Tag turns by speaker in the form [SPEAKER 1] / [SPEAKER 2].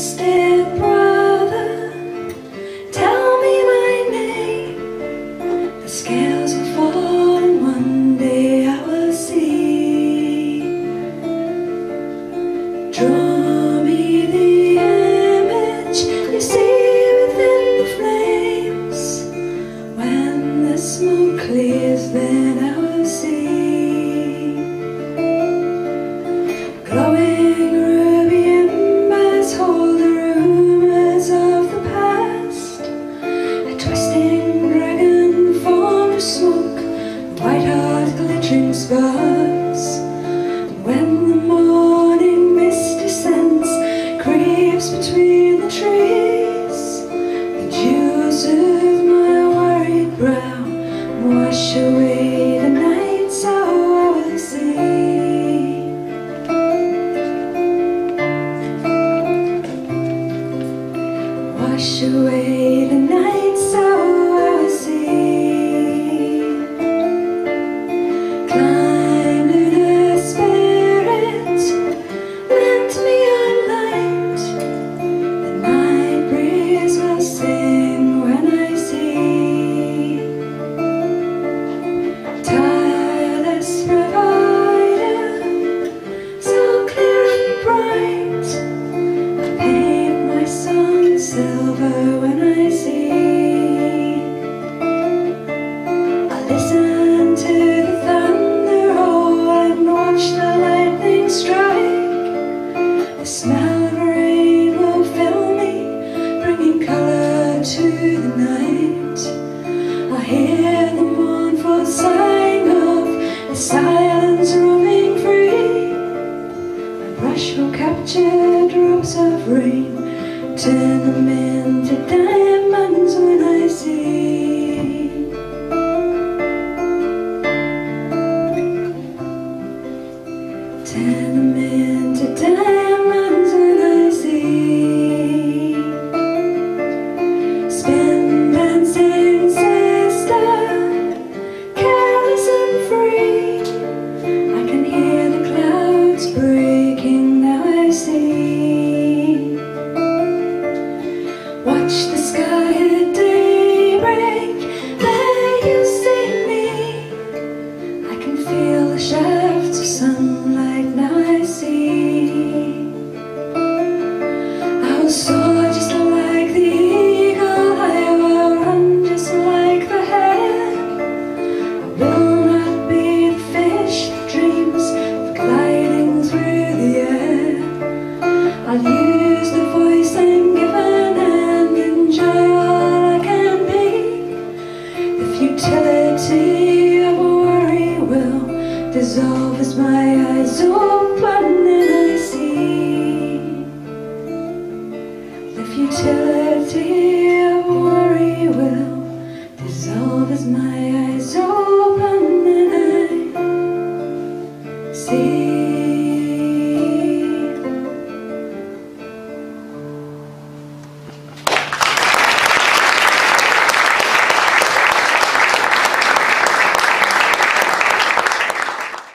[SPEAKER 1] trusted brother, tell me my name. The scales will fall and one day I will see. Draw me the image you see within the flames. When the smoke clears, then I will see. Glowing ruby embers hold the rumors of the past. A twisting dragon formed of smoke, white heart glittering sparks. When the morning mist descends, creeps between the trees, the dew soothes my worried brow, wash away the night so I will see. Wash away the night so I will see. Climb, lunar spirit, lend me your light. The night breeze will sing when I see. Tireless provider, so clear and bright, I paint my song silver when I see. I listen to the thunder roll and watch the lightning strike. The smell of rain will fill me, bringing color to the night. I hear the mournful sighing of the silence roaming free. My brush will capture drops of rain, turn them into diamonds when I see.